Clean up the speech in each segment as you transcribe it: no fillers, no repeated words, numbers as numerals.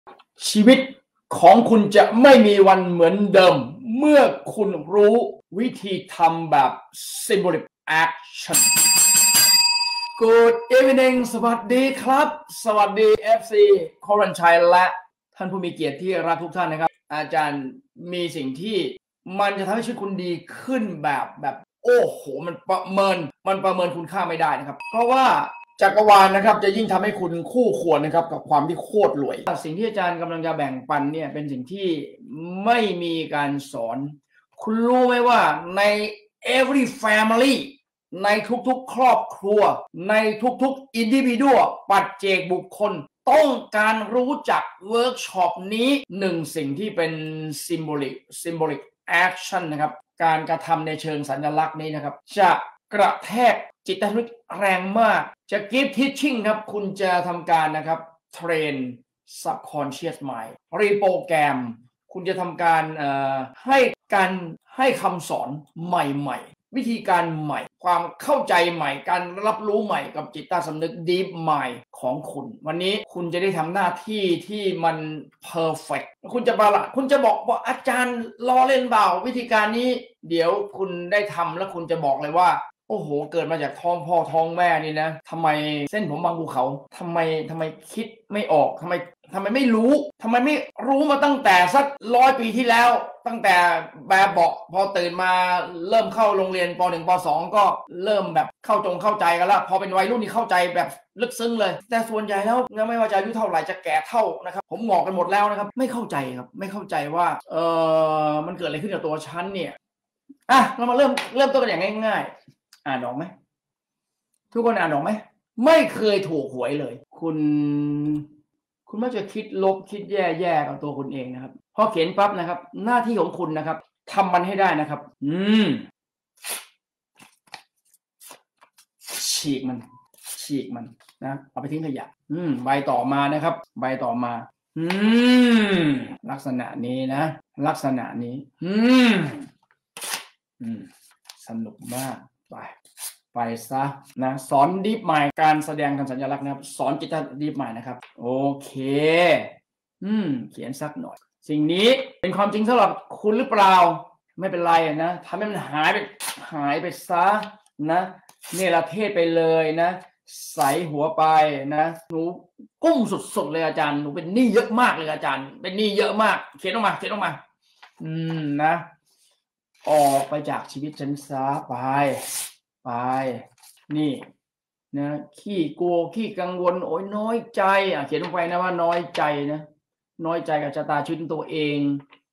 ชีวิตของคุณจะไม่มีวันเหมือนเดิมเมื่อคุณรู้วิธีทำแบบ symbolic action Good evening สวัสดีครับสวัสดี FC คอรันชัยและท่านผู้มีเกียรติที่รักทุกท่านนะครับอาจารย์มีสิ่งที่มันจะทำให้ชีวิตคุณดีขึ้นแบบโอ้โหมันประเมินคุณค่าไม่ได้นะครับเพราะว่าจักรวาลนะครับจะยิ่งทำให้คุณคู่ควรนะครับกับความที่โคตรรวยสิ่งที่อาจารย์กำลังจะแบ่งปันเนี่ยเป็นสิ่งที่ไม่มีการสอนคุณรู้ไหมว่าใน every family ในทุกๆครอบครัวในทุกๆ individual ปัจเจกบุคคลต้องการรู้จักเวิร์กช็อปนี้หนึ่งสิ่งที่เป็น symbolic action นะครับการกระทำในเชิงสัญลักษณ์นี้นะครับจะกระแทกจิตวิทยาแรงมากจะ give teaching ครับคุณจะทำการนะครับเทรน subconscious mind รีโปรแกรมคุณจะทำการให้คำสอนใหม่ๆวิธีการใหม่ความเข้าใจใหม่การรับรู้ใหม่กับจิตใต้สำนึก deep mind ของคุณวันนี้คุณจะได้ทำหน้าที่ที่มัน perfect คุณจะบอกว่าอาจารย์ล้อเล่นเปล่าวิธีการนี้เดี๋ยวคุณได้ทำแล้วคุณจะบอกเลยว่าโอ้โหเกิดมาจากท้องพ่อท้องแม่นี่นะทำไมเส้นผมบางภูเขาทำไมคิดไม่ออกทำไมไม่รู้ทำไมไม่รู้มาตั้งแต่สัก100 ปีที่แล้วตั้งแต่แบบเบาะพอตื่นมาเริ่มเข้าโรงเรียนป .1 ป .2 ก็เริ่มแบบเข้าใจกันแล้วพอเป็นวัยรุ่นนี่เข้าใจแบบลึกซึ้งเลยแต่ส่วนใหญ่แล้วไม่ว่าจะอายุเท่าไหร่จะแก่เท่านะครับผมงอกกันหมดแล้วนะครับไม่เข้าใจครับไม่เข้าใจว่ามันเกิดอะไรขึ้นกับตัวฉันเนี่ยเรามาเริ่มต้นกันอย่างง่ายๆอ่านออกไหมทุกคนอ่านออกไหมไม่เคยถูกหวยเลยคุณไม่จะคิดลบคิดแย่กับตัวคุณเองนะครับพอเขียนปั๊บนะครับหน้าที่ของคุณนะครับทำมันให้ได้นะครับฉีกมันนะเอาไปทิ้งขยะใบต่อมานะครับใบต่อมาลักษณะนี้นะลักษณะนี้สนุกมากไปซะนะสอนดีฟมายการแสดงทางสัญลักษณ์นะครับสอนจิตดีฟมายนะครับโอเคเขียนสักหน่อยสิ่งนี้เป็นความจริงสำหรับคุณหรือเปล่าไม่เป็นไรนะทำให้มันหายไปซะนะเนรเทศไปเลยนะใส่หัวไปนะหนูกุ้งสุดๆเลยอาจารย์หนูเป็นหนี้เยอะมากเลยอาจารย์เป็นหนี้เยอะมากเขียนออกมานะออกไปจากชีวิตฉันซะไปนี่นะขี้กลัวขี้กังวลโอ้ยน้อยใจเขียนลงไปนะว่าน้อยใจนะน้อยใจกับชะตาชีวิตตัวเอง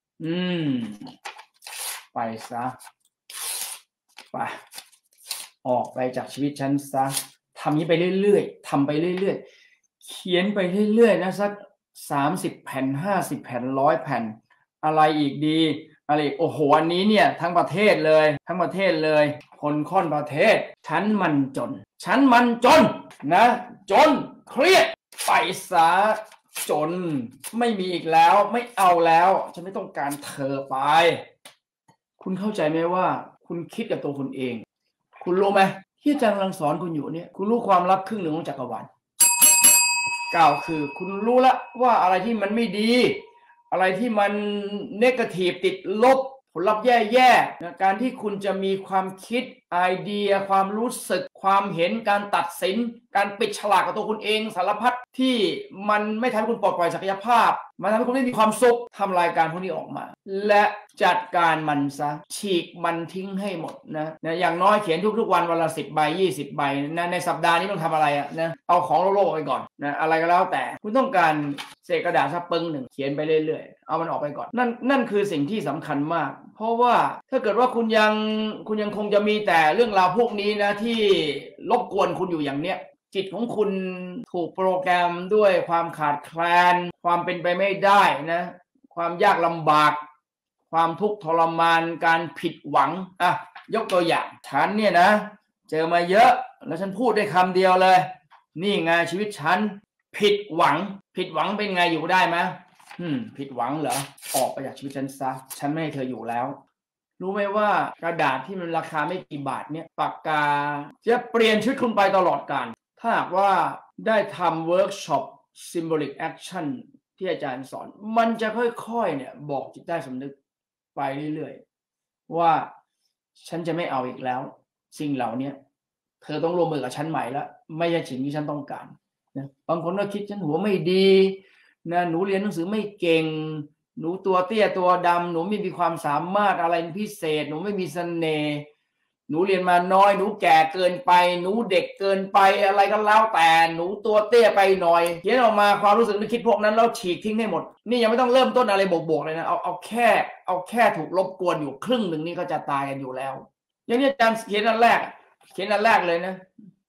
ไปซะไปออกไปจากชีวิตฉันซะทำนี้ไปเรื่อยๆทำไปเรื่อยๆเขียนไปเรื่อยๆนะสัก30 แผ่น50 แผ่น100 แผ่นอะไรอีกดีอะไรโอ้โหอันนี้เนี่ยทั้งประเทศเลยคนค่อนประเทศฉันมันจนนะจนเครียดไปซะจนไม่มีอีกแล้วไม่เอาแล้วฉันไม่ต้องการเธอไปคุณเข้าใจไหมว่าคุณคิดกับตัวคุณเองคุณรู้ไหมที่อาจารย์กำลังสอนคุณอยู่เนี่ยคุณรู้ความลับครึ่งหนึ่งของจักรวาลกล่าวคือคุณรู้แล้วว่าอะไรที่มันไม่ดีอะไรที่มันเนกาทีฟติดลบผลลัพธ์แย่ๆนะการที่คุณจะมีความคิดไอเดียความรู้สึกความเห็นการตัดสินการปิดฉลากกับตัวคุณเองสารพัดที่มันไม่ทำให้คุณปลดปล่อยศักยภาพมันทำให้คุณไม่มีความสุขทำรายการพวกนี้ออกมาและจัดการมันซะฉีกมันทิ้งให้หมดนะอย่างน้อยเขียนทุกๆวันวันละ10 ใบ 20 ใบนะในสัปดาห์นี้ต้องทำอะไรนะเอาของโลกไปก่อนนะอะไรก็แล้วแต่คุณต้องการเศษกระดาษสักปึ้งหนึ่งเขียนไปเรื่อยๆเอามันออกไปก่อนนั่นคือสิ่งที่สำคัญมากเพราะว่าถ้าเกิดว่าคุณยังคงจะมีแต่เรื่องราวพวกนี้นะที่รบกวนคุณอยู่อย่างเนี้ยจิตของคุณถูกโปรแกรมด้วยความขาดแคลนความเป็นไปไม่ได้นะความยากลำบากความทุกข์ทรมานการผิดหวังยกตัวอย่างฉันเนี่ยนะเจอมาเยอะแล้วฉันพูดได้คำเดียวเลยนี่ไงชีวิตฉันผิดหวังเป็นไงอยู่ได้ไหมผิดหวังเหรอออกไปจากชีวิตฉันซะฉันไม่ให้เธออยู่แล้วรู้ไหมว่ากระดาษที่มันราคาไม่กี่บาทเนี่ยปากกาจะเปลี่ยนชีวิตคุณไปตลอดกาลถ้าหากว่าได้ทำเวิร์กช็อป symbolic action ที่อาจารย์สอนมันจะค่อยๆเนี่ยบอกจิตใต้สำนึกไปเรื่อยๆว่าฉันจะไม่เอาอีกแล้วสิ่งเหล่านี้เธอต้องร่วมมือกับฉันใหม่แล้วไม่ใช่สิ่งที่ฉันต้องการนะบางคนก็คิดฉันหัวไม่ดีนะหนูเรียนหนังสือไม่เก่งหนูตัวเตี้ยตัวดำหนูไม่มีความสามารถอะไรพิเศษหนูไม่มีเสน่ห์หนูเรียนมาน้อยหนูแก่เกินไปหนูเด็กเกินไปอะไรก็แล้วแต่หนูตัวเตี้ยไปหน่อยเขียนออกมาความรู้สึกนึกคิดพวกนั้นแล้วฉีกทิ้งให้หมดนี่ยังไม่ต้องเริ่มต้นอะไรบวกๆเลยนะเอาแค่ถูกรบกวนอยู่ครึ่งหนึ่งนี่ก็จะตายกันอยู่แล้วอย่างนี้อาจารย์เขียนอันแรกเลยนะ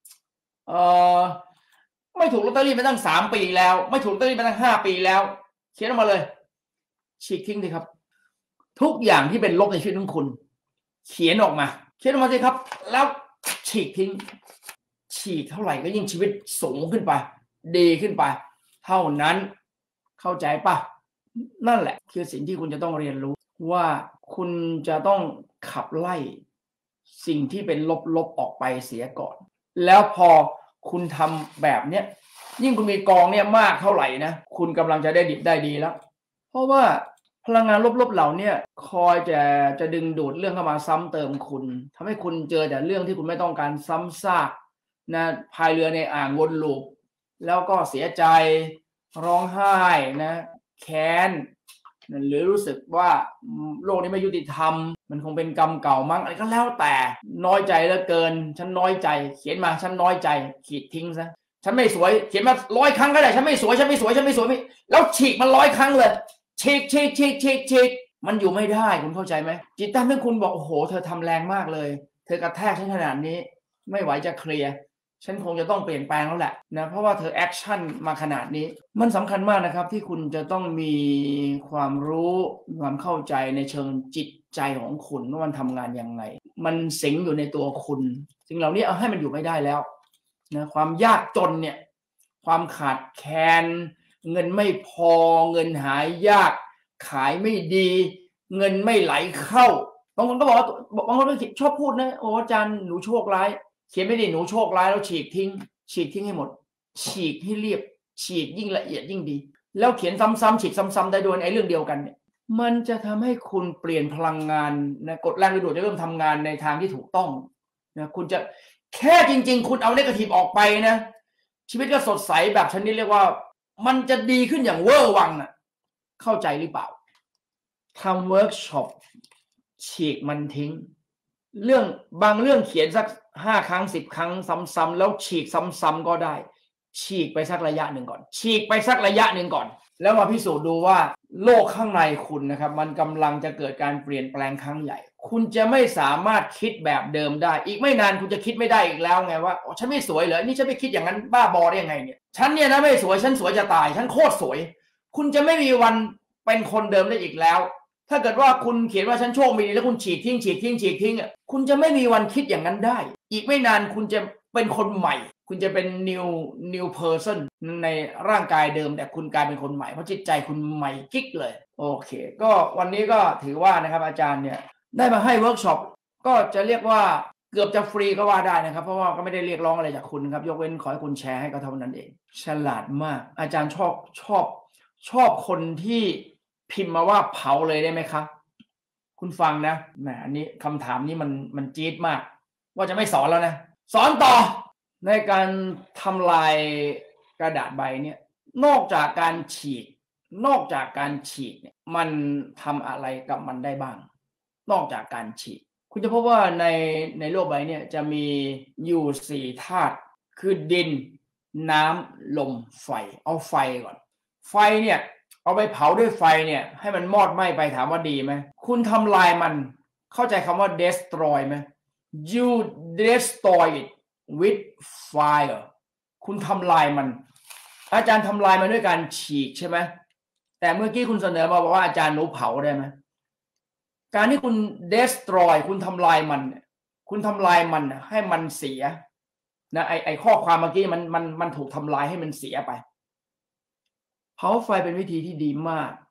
ไม่ถูกลอตเตอรี่มาตั้ง3 ปีแล้วไม่ถูกลอตเตอรี่มาตั้ง5 ปีแล้วเขียนออกมาเลยฉีกทิ้งสิครับทุกอย่างที่เป็นลบในชีวิตของคุณเขียนออกมาสิครับแล้วฉีกทิ้งฉีกเท่าไหร่ก็ยิ่งชีวิตสูงขึ้นไปดีขึ้นไปเท่านั้นเข้าใจปะนั่นแหละคือสิ่งที่คุณจะต้องเรียนรู้ว่าคุณจะต้องขับไล่สิ่งที่เป็นลบๆออกไปเสียก่อนแล้วพอคุณทำแบบเนี้ยยิ่งคุณมีกองเนี่ยมากเท่าไหร่นะคุณกำลังจะได้ดิบได้ดีแล้วเพราะว่าพลังงานลบๆเหล่านี้คอยจะดึงดูดเรื่องเข้ามาซ้ำเติมคุณทำให้คุณเจอแต่เรื่องที่คุณไม่ต้องการซ้ำซากนะพายเรือในอ่างวนลูปแล้วก็เสียใจร้องไห้นะแค้นหรือรู้สึกว่าโลกนี้ไม่ยุติธรรมมันคงเป็นกรรมเก่ามั้งอะไรก็แล้วแต่น้อยใจเหลือเกินฉันน้อยใจเขียนมาฉันน้อยใจขีดทิ้งซะฉันไม่สวยเขียนมา100 ครั้งก็ได้ฉันไม่สวยแล้วฉีกมัน100 ครั้งเลยฉีกมันอยู่ไม่ได้คุณเข้าใจไหมจิตใต้เมื่อคุณบอกโอ้โหเธอทำแรงมากเลยเธอกระแทกฉันขนาดนี้ไม่ไหวจะเคลียร์ฉันคงจะต้องเปลี่ยนแปลงแล้วแหละนะเพราะว่าเธอแอคชั่นมาขนาดนี้มันสำคัญมากนะครับที่คุณจะต้องมีความรู้ความเข้าใจในเชิงจิตใจของคุณว่ามันทำงานยังไงมันสิงอยู่ในตัวคุณสิ่งเหล่านี้เอาให้มันอยู่ไม่ได้แล้วนะความยากจนเนี่ยความขาดแคลนเงินไม่พอเงินหายากขายไม่ดีเงินไม่ไหลเข้าบางคนก็บอกว่าบางคนก็ชอบพูดนะโอ้อาจารย์หนูโชคร้ายเขียนไม่ดีหนูโชคร้ายแล้วฉีกทิ้งให้หมดฉีกให้เรียบฉีกยิ่งละเอียดยิ่งดีแล้วเขียนซ้ำๆฉีกซ้ำๆได้โดยไอ้เรื่องเดียวกันเนี่ยมันจะทำให้คุณเปลี่ยนพลังงานนะกฎแรงดึงดูดจะเริ่มทำงานในทางที่ถูกต้องนะคุณจะแค่จริงๆคุณเอาเนกาทีฟออกไปนะชีวิตก็สดใสแบบชนิดเรียกว่ามันจะดีขึ้นอย่างเวอร์วังนะเข้าใจหรือเปล่าทำเวิร์กช็อปฉีกมันทิ้งบางเรื่องเขียนสัก5 ครั้ง10 ครั้งซ้ำๆแล้วฉีกซ้ำๆก็ได้ฉีกไปสักระยะหนึ่งก่อนแล้วมาพิสูจน์ดูว่าโลกข้างในคุณนะครับมันกำลังจะเกิดการเปลี่ยนแปลงครั้งใหญ่คุณจะไม่สามารถคิดแบบเดิมได้อีกไม่นานคุณจะคิดไม่ได้อีกแล้วไงว่าฉันไม่สวยเหรอนี่ฉันไปคิดอย่างนั้นบ้าบอได้ยังไงเนี่ยฉันเนี่ยนะไม่สวยฉันสวยจะตายฉันโคตรสวยคุณจะไม่มีวันเป็นคนเดิมได้อีกแล้วถ้าเกิดว่าคุณเขียนว่าฉันโชคไม่ดีแล้วคุณฉีกทิ้งอ่ะคุณจะไม่มีวันคิดอย่างนั้นได้อีกไม่นานคุณจะเป็นคนใหม่คุณจะเป็น new person ในร่างกายเดิมแต่คุณกลายเป็นคนใหม่เพราะจิตใจคุณใหม่กิ๊กเลยโอเคก็วันนี้ก็ถือว่านะครับอาจารย์เนี่ยได้มาให้เวิร์กช็อปก็จะเรียกว่าเกือบจะฟรีก็ว่าได้นะครับเพราะว่าก็ไม่ได้เรียกร้องอะไรจากคุณครับยกเว้นขอให้คุณแชร์ให้ก็เท่านั้นเองฉลาดมากอาจารย์ชอบคนที่พิมพ์มาว่าเผาเลยได้ไหมครับคุณฟังนะแหมอันนี้คำถามนี้มันจี๊ดมากว่าจะไม่สอนแล้วนะสอนต่อในการทำลายกระดาษใบเนี่ยนอกจากการฉีกเนี่ยมันทำอะไรกับมันได้บ้างนอกจากการฉีกคุณจะพบว่าในโลกใบเนี่ยจะมีอยู่4 ธาตุคือดินน้ำลมไฟเอาไฟก่อนไฟเนี่ยเอาไปเผาด้วยไฟเนี่ยให้มันมอดไหม้ไปถามว่าดีไหมคุณทำลายมันเข้าใจคำว่า destroy ไหม you destroy it with fire คุณทำลายมันอาจารย์ทำลายมันด้วยการฉีกใช่ไหมแต่เมื่อกี้คุณเสนอมาบอกว่าอาจารย์หนูเผาได้ไหมการที่คุณ destroy คุณทำลายมันให้มันเสียนะไอข้อความเมื่อกี้มันถูกทำลายให้มันเสียไปเผาไฟเป็นวิธีที่ดีมาก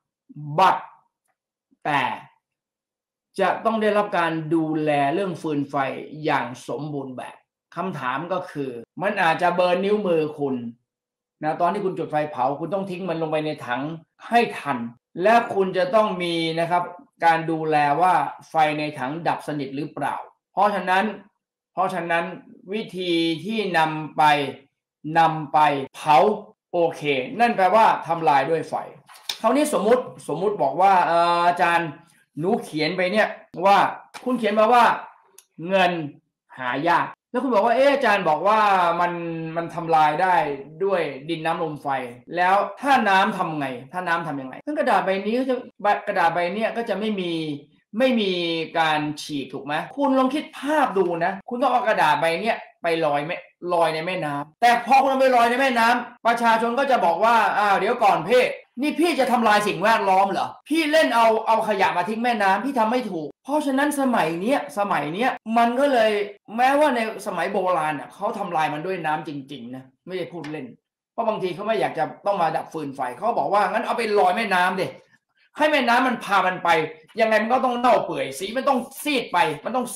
แต่จะต้องได้รับการดูแลเรื่องฟืนไฟอย่างสมบูรณ์แบบคำถามก็คือมันอาจจะเบิร์นนิ้วมือคุณนะตอนที่คุณจุดไฟเผาคุณต้องทิ้งมันลงไปในถังให้ทันและคุณจะต้องมีนะครับการดูแลว่าไฟในถังดับสนิทหรือเปล่าเพราะฉะนั้นวิธีที่นำไปเผาโอเคนั่นแปลว่าทำลายด้วยไฟคราวนี้สมมุติบอกว่าอาจารย์หนูเขียนไปเนี่ยว่าคุณเขียนมาว่าเงินหายากแล้วคุณบอกว่าอาจารย์บอกว่ามันทำลายได้ด้วยดินน้ำลมไฟแล้วถ้าน้ำทำไงถ้าน้ำทำยังไงทั้งกระดาษใบนี้กระดาษใบนี้ก็จะไม่มีการฉีกถูกไหมคุณลองคิดภาพดูนะคุณต้องเอากระดาษใบนี้ไปลอยในแม่น้ำแต่พอคุณเอาไปลอยในแม่น้ำประชาชนก็จะบอกว่าเดี๋ยวก่อนนี่พี่จะทำลายสิ่งแวดล้อมเหรอพี่เล่นเอาขยะมาทิ้งแม่น้ำพี่ทำไม่ถูกเพราะฉะนั้นสมัยเนี้ยมันก็เลยแม้ว่าในสมัยโบราณเขาทำลายมันด้วยน้ำจริงๆนะไม่ได้พูดเล่นเพราะบางทีเขาไม่อยากจะต้องมาดับฟืนไฟเขาบอกว่างั้นเอาไปลอยแม่น้ำดิให้แม่น้ำมันพามันไปยังไงมันก็ต้องเน่าเปื่อยสีมันต้องซีดไป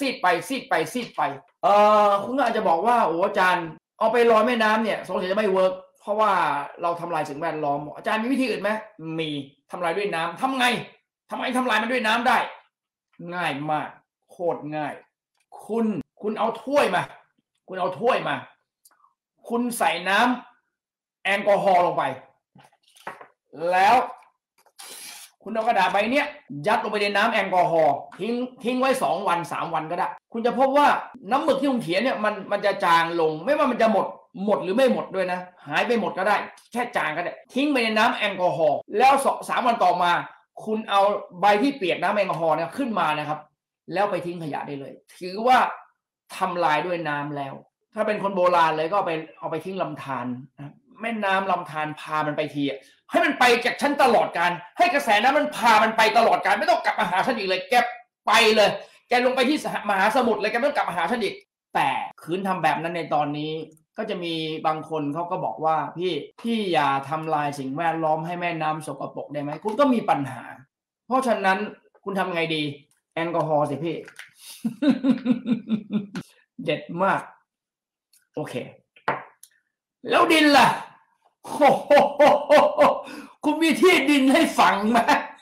คุณก็อาจจะบอกว่าโอ้อาจารย์เอาไปลอยแม่น้ำเนี่ยสงสัยจะไม่เวิร์กเพราะว่าเราทำลายสิ่งแวดล้อมอาจารย์มีวิธีอื่นไหมมีทำลายด้วยน้ำทำไมทำลายมันด้วยน้ำได้ง่ายมากโคตรง่ายคุณเอาถ้วยมาคุณใส่น้ำแอลกอฮอล์ลงไปแล้วคุณเอากระดาษใบเนี้ยยัดลงไปในน้ำแอลกอฮอล์ทิ้งไว้2 วัน 3 วันก็ได้คุณจะพบว่าน้ำหมึกที่คุณเขียนเนี่ยมันจะจางลงไม่ว่ามันจะหมดหรือไม่หมดด้วยนะหายไปหมดก็ได้แค่จางก็ได้ทิ้งไปในน้ำแอลกอฮอล์แล้ว3 วันต่อมาคุณเอาใบที่เปียกน้ำแอลกอฮอล์เนี่ยขึ้นมานะครับแล้วไปทิ้งขยะได้เลยถือว่าทำลายด้วยน้ำแล้วถ้าเป็นคนโบราณเลยก็เอาไปทิ้งลำธารแม่น้ำลำธารพามันไปทีให้มันไปจากฉันตลอดการให้กระแสน้ำมันพามันไปตลอดการไม่ต้องกลับมาหาฉันอีกเลยแกไปเลยแกลงไปที่มหาสมุทรเลยแกไม่ต้องกลับมาหาฉันอีกแต่คืนทำแบบนั้นในตอนนี้ก็จะมีบางคนเขาก็บอกว่าพี่อย่าทำลายสิ่งแวดล้อมให้แม่น้ำสกปรกได้ไหมคุณก็มีปัญหาเพราะฉะนั้นคุณทำไงดีแอลกอฮอล์สิพี่ เด็ดมากโอเคแล้วดินล่ะโอ้โหคุณมีที่ดินให้ฝังไหม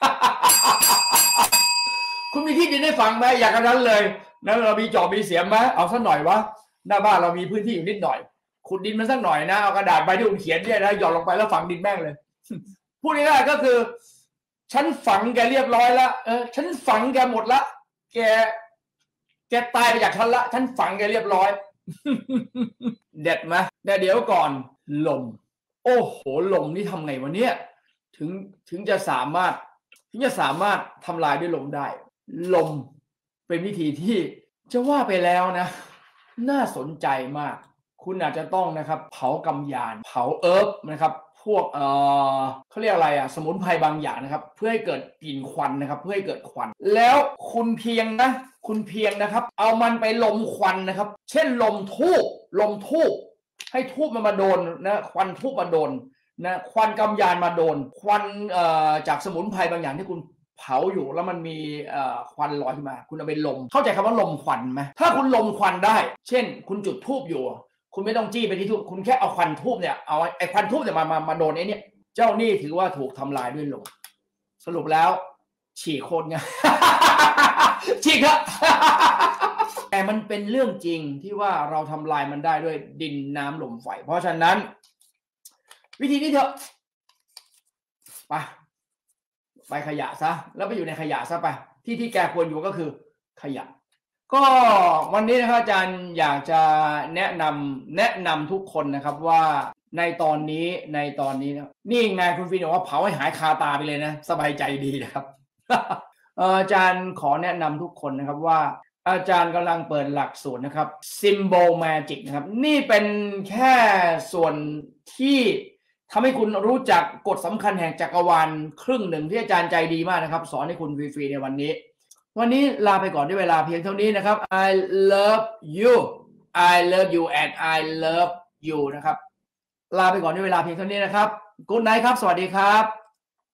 คุณมีที่ดินให้ฝังไหมอยากกันนั้นเลยนั้นเรามีจอบมีเสียมไหมเอาสักหน่อยวะหน้าบ้านเรามีพื้นที่อยู่นิดหน่อยขุดดินมันสักหน่อยนะเอากระดาษใบที่คุณเขียนเนี่ยนะหย่อนลงไปแล้วฝังดินแม่งเลย พูดง่ายๆก็คือฉันฝังแกเรียบร้อยแล้วฉันฝังแกหมดละแกตายไปจากฉันละฉันฝังแกเรียบร้อย เด็ดไหมแต่เดี๋ยวก่อนลมโอ้โหลมนี่ทำไงวะเนี่ยถึงจะสามารถทำลายด้วยลมได้ลมเป็นวิธีที่จะว่าไปแล้วนะน่าสนใจมากคุณอาจจะต้องนะครับเผากำยานเผาเอิร์ฟนะครับพวกเขาเรียกอะไรสมุนไพรบางอย่างนะครับเพื่อให้เกิดกลิ่นควันนะครับเพื่อให้เกิดควันแล้วคุณเพียงนะครับเอามันไปลมควันนะครับเช่นลมทูบให้ทูบมันมาโดนนะควันทูบมาโดนนะควันกำยานมาโดนควันจากสมุนไพรบางอย่างที่คุณเผาอยู่แล้วมันมีควันลอยขึ้นมาคุณเอาไปลมเข้าใจคำว่าลมควันไหมถ้าคุณลมควันได้เช่นคุณจุดทูบอยู่คุณไม่ต้องจี้ไปที่ทูบคุณแค่เอาควันทูบเนี่ยเอาไอ้ควันทูบเนี่ยมาโดนไอ้เนี่ยเจ้านี่ถือว่าถูกทำลายด้วยลมสรุปแล้วฉีกโคตรไง ฉีกครับ แต่มันเป็นเรื่องจริงที่ว่าเราทำลายมันได้ด้วยดินน้ำลมไฟเพราะฉะนั้นวิธีนี้เถอะไปขยะซะแล้วไปอยู่ในขยะซะไปที่แกควรอยู่ก็คือขยะก็วันนี้นะครับอาจารย์อยากจะแนะนำทุกคนนะครับว่าในตอนนี้นะนี่ไงคุณฟินบอกว่าเผาให้หายคาตาไปเลยนะสบายใจดีนะครับ อาจารย์ขอแนะนำทุกคนนะครับว่าอาจารย์กำลังเปิดหลักสูตรนะครับ Symbol Magic นะครับนี่เป็นแค่ส่วนที่ทำให้คุณรู้จักกฎสำคัญแห่งจักรวาลครึ่งหนึ่งที่อาจารย์ใจดีมากนะครับสอนให้คุณฟรีๆในวันนี้ลาไปก่อนด้วยเวลาเพียงเท่านี้นะครับ I love you and I love you นะครับลาไปก่อนด้วยเวลาเพียงเท่านี้นะครับ Good night ครับสวัสดีครับ